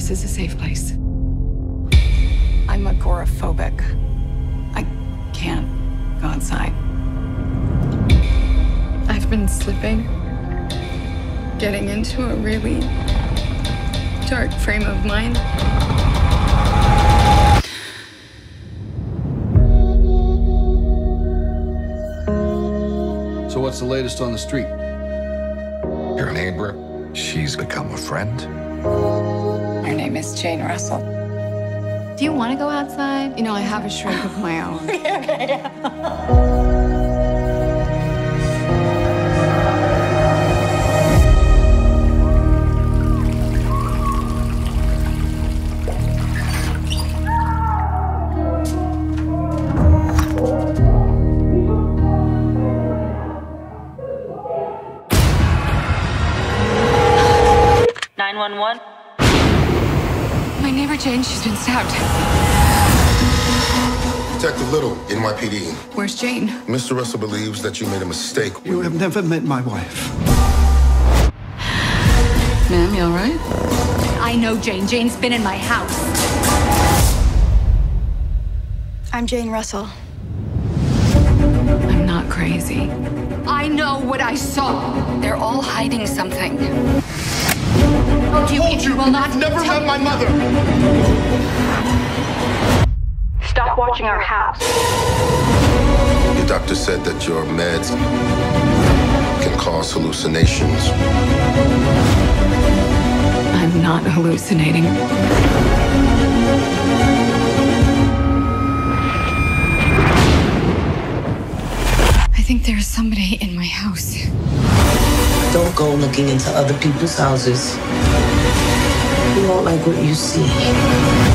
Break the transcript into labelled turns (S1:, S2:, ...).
S1: This is a safe place.
S2: I'm agoraphobic. I can't go outside.
S1: I've been slipping, getting into a really dark frame of mind.
S3: So what's the latest on the street?
S4: Your neighbor, she's become a friend.
S2: Her name is Jane Russell.
S1: Do you want to go outside? You know, I have a shrink of my own. My neighbor Jane, she's been stabbed.
S5: Detective Little, NYPD.
S1: Where's Jane?
S5: Mr. Russell believes that you made a mistake.
S6: You have never met my wife.
S1: Ma'am, you all right?
S7: I know Jane. Jane's been in my house.
S2: I'm Jane Russell.
S1: I'm not crazy.
S7: I know what I saw.
S2: They're all hiding something.
S7: You will not
S5: Never met my mother.
S7: stop watching our house.
S5: Your doctor said that your meds can cause hallucinations.
S1: I'm not hallucinating. I think there's somebody in my house.
S8: Don't go looking into other people's houses. You won't like what you see.